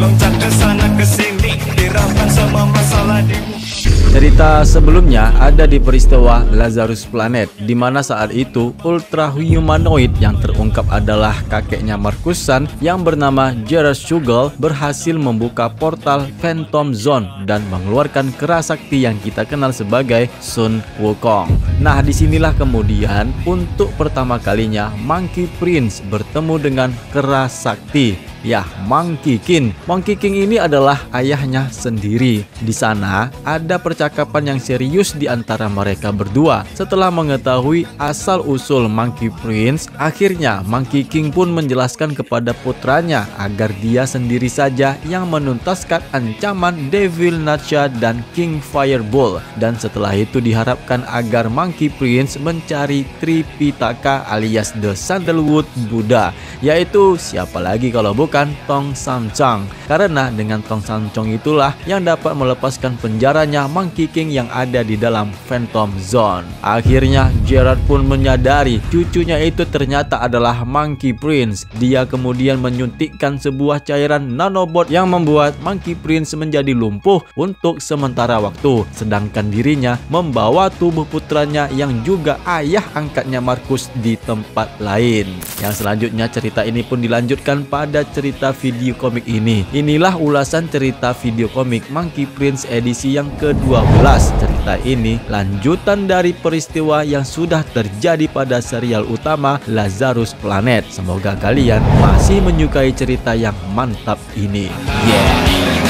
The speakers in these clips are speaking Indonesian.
meloncat ke sana ke sini, hiraukan semua masalah di Cerita sebelumnya ada di peristiwa Lazarus Planet, di mana saat itu ultra humanoid yang terungkap adalah kakeknya Markusan yang bernama Gerard Shugel berhasil membuka portal Phantom Zone dan mengeluarkan kera sakti yang kita kenal sebagai Sun Wukong. Nah, disinilah kemudian untuk pertama kalinya Monkey Prince bertemu dengan kera sakti. Ya, Monkey King. Monkey King ini adalah ayahnya sendiri. Di sana ada percakapan yang serius di antara mereka berdua. Setelah mengetahui asal-usul Monkey Prince, akhirnya Monkey King pun menjelaskan kepada putranya agar dia sendiri saja yang menuntaskan ancaman Devil Nacha dan King Fireball. Dan setelah itu diharapkan agar Monkey Prince mencari Tripitaka alias The Sandalwood Buddha, yaitu siapa lagi kalau bukan Tong Samcang, karena dengan Tong Samcang itulah yang dapat melepaskan penjaranya Monkey King yang ada di dalam Phantom Zone. Akhirnya Gerard pun menyadari cucunya itu ternyata adalah Monkey Prince. Dia kemudian menyuntikkan sebuah cairan nanobot yang membuat Monkey Prince menjadi lumpuh untuk sementara waktu, sedangkan dirinya membawa tubuh putranya yang juga ayah angkatnya Markus di tempat lain. Yang selanjutnya cerita ini pun dilanjutkan pada cerita video komik ini. Inilah ulasan cerita video komik Monkey Prince edisi yang ke-12. Cerita ini lanjutan dari peristiwa yang sudah terjadi pada serial utama Lazarus Planet. Semoga kalian masih menyukai cerita yang mantap ini. Yeah.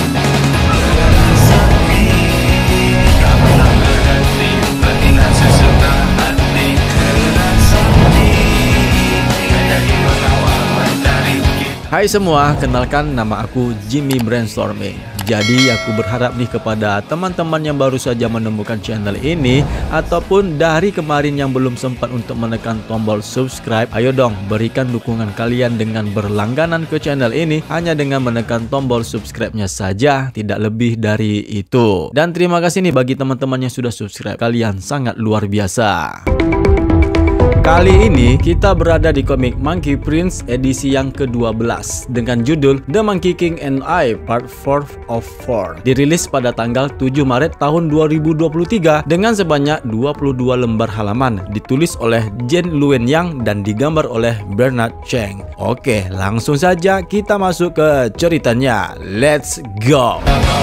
Hai semua, kenalkan nama aku Jimmy Brainstorming. Jadi aku berharap nih kepada teman-teman yang baru saja menemukan channel ini ataupun dari kemarin yang belum sempat untuk menekan tombol subscribe, ayo dong berikan dukungan kalian dengan berlangganan ke channel ini hanya dengan menekan tombol subscribe-nya saja, tidak lebih dari itu. Dan terima kasih nih bagi teman-teman yang sudah subscribe, kalian sangat luar biasa. Kali ini kita berada di komik Monkey Prince edisi yang ke-12 dengan judul The Monkey King and I Part 4 of 4. Dirilis pada tanggal 7 Maret tahun 2023 dengan sebanyak 22 lembar halaman, ditulis oleh Jen Luen Yang dan digambar oleh Bernard Cheng. Oke, langsung saja kita masuk ke ceritanya. Let's go.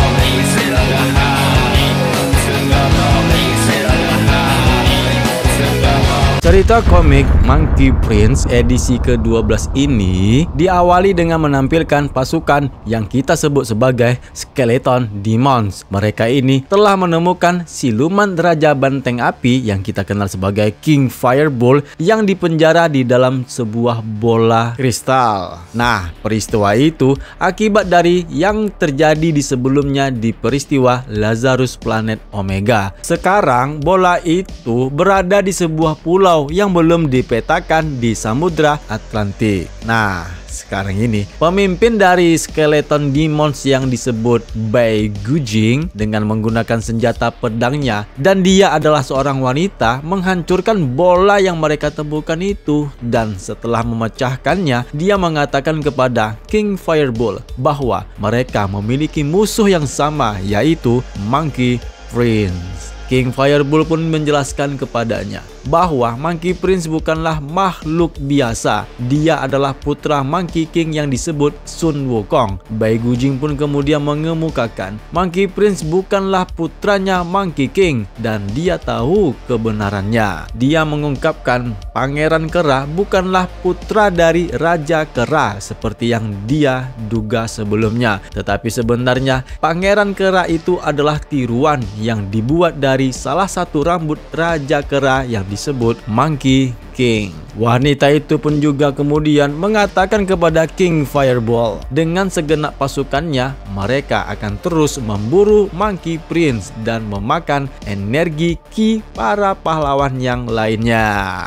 Cerita komik Monkey Prince edisi ke-12 ini diawali dengan menampilkan pasukan yang kita sebut sebagai Skeleton Demons. Mereka ini telah menemukan siluman Raja Banteng Api yang kita kenal sebagai King Fireball yang dipenjara di dalam sebuah bola kristal. Nah, peristiwa itu akibat dari yang terjadi di sebelumnya di peristiwa Lazarus Planet Omega. Sekarang bola itu berada di sebuah pulau yang belum dipetakan di Samudra Atlantik. Nah, sekarang ini pemimpin dari Skeleton Demons yang disebut Bai Gujing dengan menggunakan senjata pedangnya, dan dia adalah seorang wanita, menghancurkan bola yang mereka temukan itu. Dan setelah memecahkannya, dia mengatakan kepada King Fireball bahwa mereka memiliki musuh yang sama, yaitu Monkey Prince. King Fireball pun menjelaskan kepadanya bahwa Monkey Prince bukanlah makhluk biasa. Dia adalah putra Monkey King yang disebut Sun Wukong. Bai Gujing pun kemudian mengemukakan Monkey Prince bukanlah putranya Monkey King dan dia tahu kebenarannya. Dia mengungkapkan Pangeran Kera bukanlah putra dari Raja Kera seperti yang dia duga sebelumnya, tetapi sebenarnya Pangeran Kera itu adalah tiruan yang dibuat dari salah satu rambut Raja Kera yang disebut Monkey King. Wanita itu pun juga kemudian mengatakan kepada King Fireball dengan segenap pasukannya mereka akan terus memburu Monkey Prince dan memakan energi ki para pahlawan yang lainnya.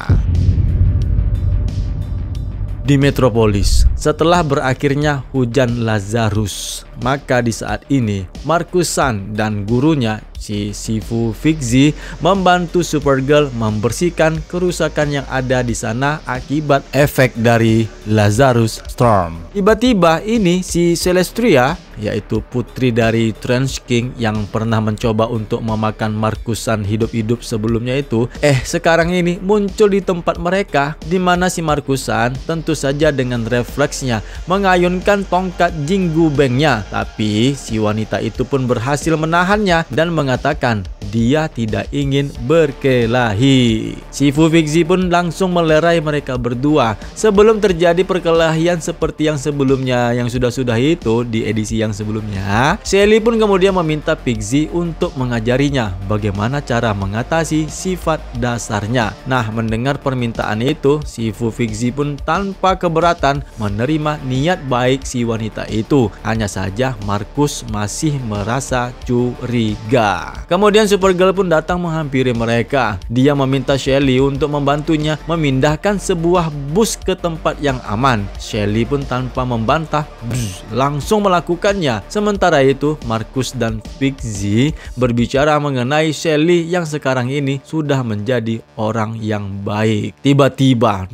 Di Metropolis, setelah berakhirnya hujan Lazarus, maka di saat ini Markusan dan gurunya si Shifu Figzi membantu Supergirl membersihkan kerusakan yang ada di sana akibat efek dari Lazarus Storm. Tiba-tiba ini si Celestria, yaitu putri dari Trench King yang pernah mencoba untuk memakan Markusan hidup-hidup sebelumnya itu, sekarang ini muncul di tempat mereka, di mana si Markusan tentu saja dengan refleksnya mengayunkan tongkat Jingu Bengnya. Tapi si wanita itu pun berhasil menahannya dan mengatakan dia tidak ingin berkelahi. Shifu Figzi pun langsung melerai mereka berdua sebelum terjadi perkelahian seperti yang sebelumnya, yang sudah itu di edisi yang sebelumnya. Shelly pun kemudian meminta Figzi untuk mengajarinya bagaimana cara mengatasi sifat dasarnya. Nah, mendengar permintaan itu, Shifu Figzi pun tanpa keberatan menerima niat baik si wanita itu. Hanya saja Markus masih merasa curiga. Kemudian Supergirl pun datang menghampiri mereka. Dia meminta Shelly untuk membantunya memindahkan sebuah bus ke tempat yang aman. Shelly pun tanpa membantah langsung melakukannya. Sementara itu Markus dan Figzi berbicara mengenai Shelly yang sekarang ini sudah menjadi orang yang baik. Tiba-tiba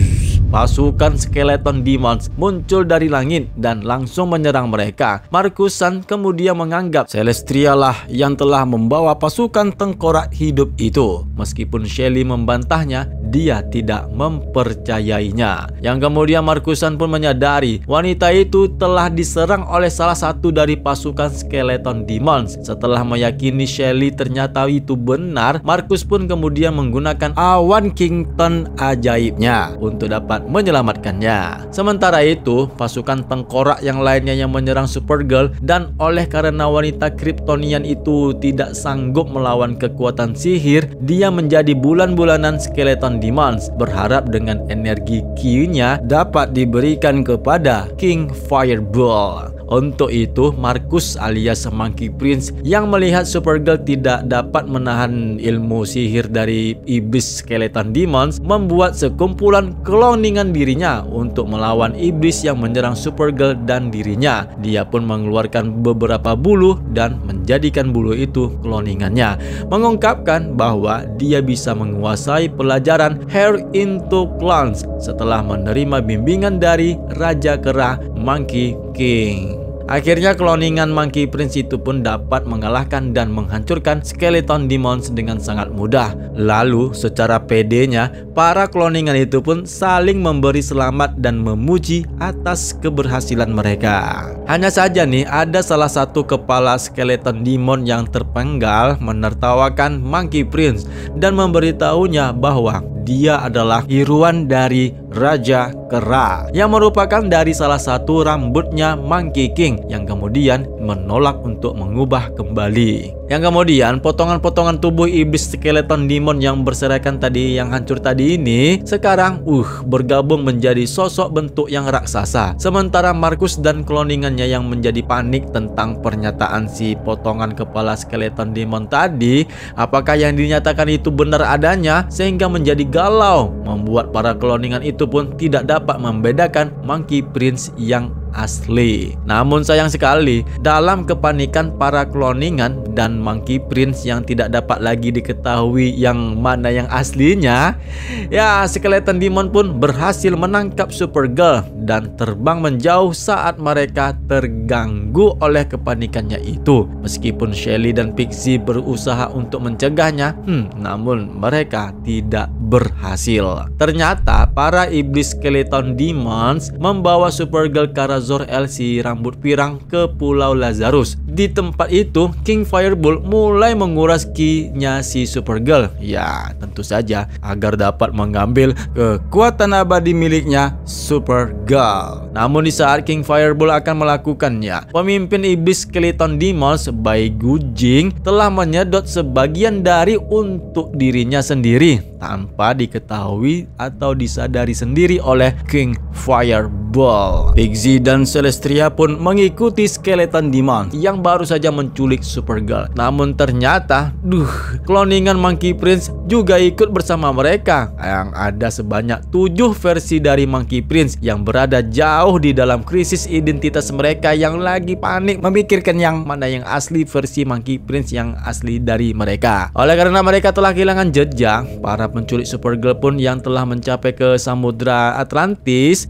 pasukan Skeleton Demons muncul dari langit dan langsung menyerang mereka. Markusan kemudian menganggap Celestria lah yang telah membawa pasukan tengkorak hidup itu. Meskipun Shelly membantahnya, dia tidak mempercayainya. Yang kemudian Markusan pun menyadari wanita itu telah diserang oleh salah satu dari pasukan Skeleton Demons. Setelah meyakini Shelly ternyata itu benar, Markus pun kemudian menggunakan awan Kington ajaibnya untuk dapat menyelamatkannya. Sementara itu, pasukan tengkorak yang lainnya yang menyerang Supergirl, dan oleh karena wanita Kryptonian itu tidak sanggup melawan kekuatan sihir, dia menjadi bulan-bulanan Skeleton Demons, berharap dengan energi Q-nya dapat diberikan kepada King Fireball. Untuk itu, Markus alias Monkey Prince yang melihat Supergirl tidak dapat menahan ilmu sihir dari iblis Skeleton Demons, membuat sekumpulan kloningan dirinya untuk melawan iblis yang menyerang Supergirl dan dirinya. Dia pun mengeluarkan beberapa bulu dan menjadikan bulu itu kloningannya, mengungkapkan bahwa dia bisa menguasai pelajaran Hair into Clones setelah menerima bimbingan dari Raja Kera Monkey King. Akhirnya kloningan Monkey Prince itu pun dapat mengalahkan dan menghancurkan Skeleton Demons dengan sangat mudah. Lalu secara pedenya, para kloningan itu pun saling memberi selamat dan memuji atas keberhasilan mereka. Hanya saja nih, ada salah satu kepala Skeleton Demon yang terpenggal menertawakan Monkey Prince dan memberitahunya bahwa dia adalah tiruan dari Raja Kera yang merupakan dari salah satu rambutnya Monkey King yang kemudian menolak untuk mengubah kembali. Yang kemudian potongan-potongan tubuh iblis Skeleton Demon yang berserakan tadi, yang hancur tadi ini, sekarang bergabung menjadi sosok bentuk yang raksasa. Sementara Markus dan kloningannya yang menjadi panik tentang pernyataan si potongan kepala Skeleton Demon tadi, apakah yang dinyatakan itu benar adanya, sehingga menjadi galau, membuat para kloningan itu pun tidak dapat membedakan Monkey Prince yang asli. Namun sayang sekali, dalam kepanikan para kloningan dan Monkey Prince yang tidak dapat lagi diketahui yang mana yang aslinya, ya Skeleton Demon pun berhasil menangkap Supergirl dan terbang menjauh saat mereka terganggu oleh kepanikannya itu. Meskipun Shelly dan Pixie berusaha untuk mencegahnya, namun mereka tidak berhasil. Ternyata para iblis Skeleton Demons membawa Supergirl Kara-Zor-El si rambut pirang ke Pulau Lazarus. Di tempat itu, King Fireball mulai menguras ki-nya si Supergirl. Ya, tentu saja agar dapat mengambil kekuatan abadi miliknya Supergirl. Namun di saat King Fireball akan melakukannya, pemimpin iblis Skeleton Demons, Bai Gujing, telah menyedot sebagian dari untuk dirinya sendiri tanpa diketahui atau disadari sendiri oleh King Fireball. Pixie dan Celestria pun mengikuti Skeleton Demons yang baru saja menculik Supergirl. Namun ternyata, kloningan Monkey Prince juga ikut bersama mereka. Yang ada sebanyak 7 versi dari Monkey Prince yang berada jauh di dalam krisis identitas mereka, yang lagi panik memikirkan yang mana yang asli versi Monkey Prince yang asli dari mereka. Oleh karena mereka telah kehilangan jejak, para penculik Supergirl pun yang telah mencapai ke Samudra Atlantis,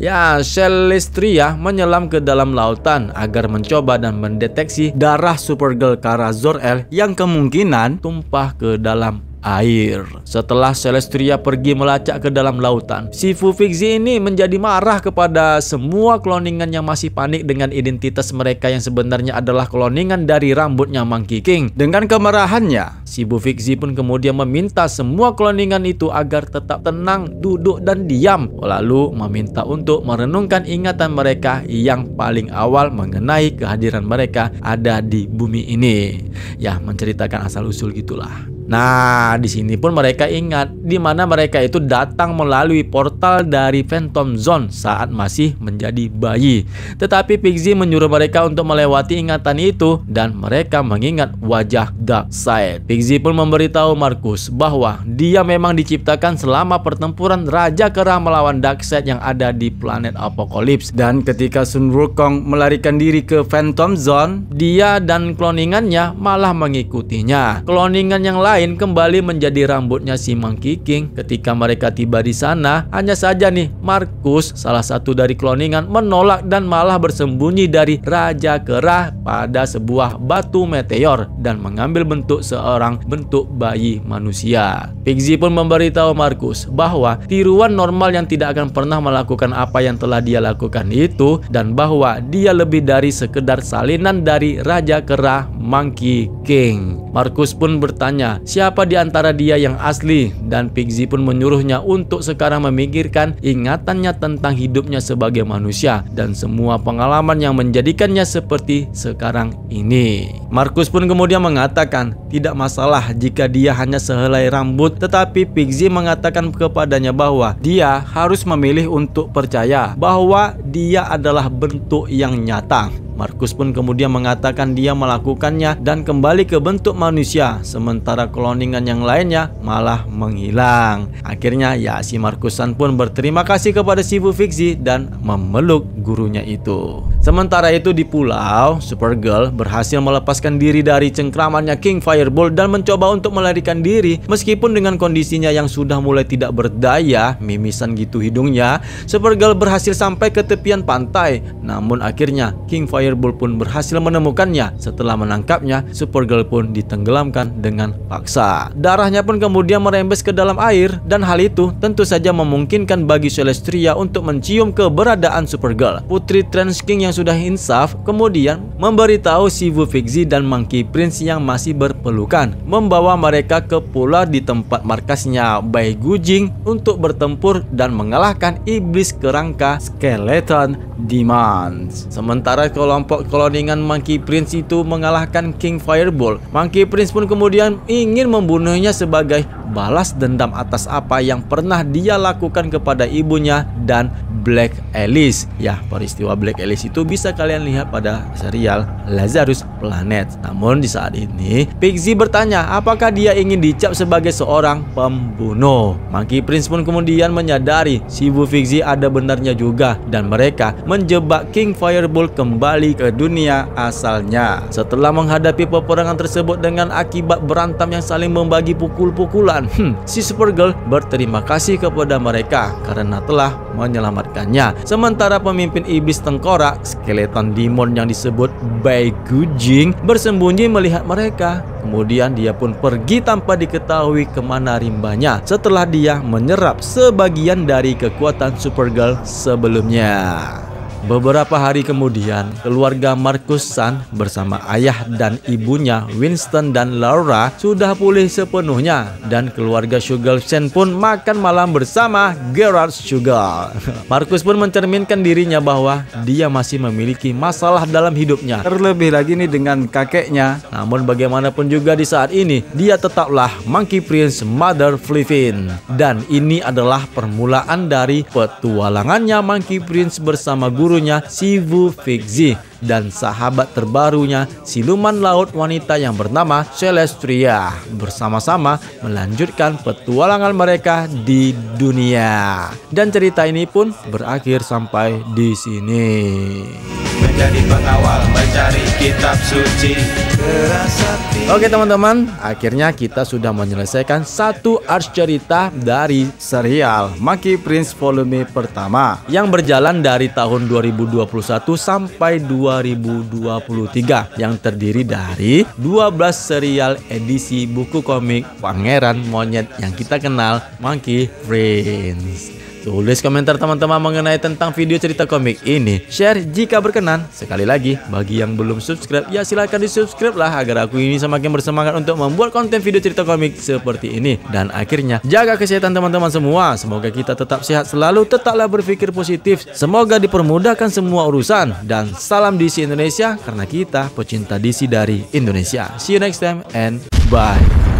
Celestria menyelam ke dalam lautan agar mencoba dan mendeteksi darah Supergirl Kara Zor-El yang kemungkinan tumpah ke dalam air. Setelah Celestria pergi melacak ke dalam lautan, si Fu Fixie ini menjadi marah kepada semua kloningan yang masih panik dengan identitas mereka yang sebenarnya adalah kloningan dari rambutnya Monkey King. Dengan kemarahannya, si Fu Fixie pun kemudian meminta semua kloningan itu agar tetap tenang, duduk dan diam, lalu meminta untuk merenungkan ingatan mereka yang paling awal mengenai kehadiran mereka ada di bumi ini. Menceritakan asal-usul gitulah. Nah, di sini pun mereka ingat di mana mereka itu datang melalui portal dari Phantom Zone saat masih menjadi bayi. Tetapi Fixie menyuruh mereka untuk melewati ingatan itu dan mereka mengingat wajah Darkseid. Fixie pun memberitahu Marcus bahwa dia memang diciptakan selama pertempuran Raja Kera melawan Darkseid yang ada di planet Apokalips. Dan ketika Sun Wukong melarikan diri ke Phantom Zone, dia dan kloningannya malah mengikutinya. Kloningan yang lain kembali menjadi rambutnya si Monkey King. Ketika mereka tiba di sana, hanya saja nih Marcus, salah satu dari kloningan, menolak dan malah bersembunyi dari Raja Kera pada sebuah batu meteor dan mengambil bentuk seorang bentuk bayi manusia. Fixie pun memberitahu Marcus bahwa tiruan normal yang tidak akan pernah melakukan apa yang telah dia lakukan itu, dan bahwa dia lebih dari sekedar salinan dari Raja Kera Monkey King. Marcus pun bertanya siapa di antara dia yang asli, dan Fixie pun menyuruhnya untuk sekarang memikirkan ingatannya tentang hidupnya sebagai manusia dan semua pengalaman yang menjadikannya seperti sekarang ini. Marcus pun kemudian mengatakan tidak masalah jika dia hanya sehelai rambut, tetapi Fixie mengatakan kepadanya bahwa dia harus memilih untuk percaya bahwa dia adalah bentuk yang nyata. Marcus pun kemudian mengatakan dia melakukannya dan kembali ke bentuk manusia, sementara kloningan yang lainnya malah menghilang. Akhirnya si Marcusan pun berterima kasih kepada si Fu Fixie dan memeluk gurunya itu. Sementara itu di pulau, Supergirl berhasil melepaskan diri dari cengkramannya King Fireball dan mencoba untuk melarikan diri. Meskipun dengan kondisinya yang sudah mulai tidak berdaya, mimisan gitu hidungnya, Supergirl berhasil sampai ke tepian pantai. Namun akhirnya King Fireball pun berhasil menemukannya. Setelah menangkapnya, Supergirl pun ditenggelamkan dengan paksa. Darahnya pun kemudian merembes ke dalam air, dan hal itu tentu saja memungkinkan bagi Celestria untuk mencium keberadaan Supergirl. Putri Trans King yang sudah insaf kemudian memberitahu si Fu Fixie dan Monkey Prince yang masih berpelukan, membawa mereka ke pulau di tempat markasnya Bai Gujing untuk bertempur dan mengalahkan iblis kerangka Skeleton Demons. Sementara kelompok kloningan Monkey Prince itu mengalahkan King Fireball, Monkey Prince pun kemudian ingin membunuhnya sebagai balas dendam atas apa yang pernah dia lakukan kepada ibunya dan Black Alice. Peristiwa Black Alice itu bisa kalian lihat pada serial Lazarus Planet. Namun di saat ini Fixie bertanya apakah dia ingin dicap sebagai seorang pembunuh. Monkey Prince pun kemudian menyadari si Fu Fixie ada benarnya juga, dan mereka menjebak King Fireball kembali ke dunia asalnya. Setelah menghadapi peperangan tersebut dengan akibat berantem yang saling membagi pukul-pukulan, si Supergirl berterima kasih kepada mereka karena telah menyelamatkannya. Sementara pemimpin iblis tengkorak Skeleton Demon yang disebut Bai Gujing bersembunyi melihat mereka. Kemudian dia pun pergi tanpa diketahui kemana rimbanya setelah dia menyerap sebagian dari kekuatan Supergirl sebelumnya. Beberapa hari kemudian, keluarga Marcusan bersama ayah dan ibunya Winston dan Laura sudah pulih sepenuhnya, dan keluarga Sugar Sen pun makan malam bersama Gerard Sugar. Marcus pun mencerminkan dirinya bahwa dia masih memiliki masalah dalam hidupnya, terlebih lagi nih dengan kakeknya. Namun bagaimanapun juga di saat ini dia tetaplah Monkey Prince Mother Fliffin, dan ini adalah permulaan dari petualangannya Monkey Prince bersama gurunya si Fu Fixie. dan sahabat terbarunya siluman laut wanita yang bernama Celestria bersama-sama melanjutkan petualangan mereka di dunia. Dan cerita ini pun berakhir sampai di sini. Menjadi pengawal mencari kitab suci. Oke teman-teman, akhirnya kita sudah menyelesaikan satu arc cerita dari serial Monkey Prince volume pertama yang berjalan dari tahun 2021 sampai 2023 yang terdiri dari 12 serial edisi buku komik Pangeran Monyet yang kita kenal Monkey Prince. Tulis komentar teman-teman mengenai tentang video cerita komik ini. Share jika berkenan. Sekali lagi, bagi yang belum subscribe, ya silahkan di subscribe lah agar aku ini semakin bersemangat untuk membuat konten video cerita komik seperti ini. Dan akhirnya, jaga kesehatan teman-teman semua. Semoga kita tetap sehat selalu, tetaplah berpikir positif. Semoga dipermudahkan semua urusan. Dan salam DC Indonesia, karena kita pecinta DC dari Indonesia. See you next time and bye.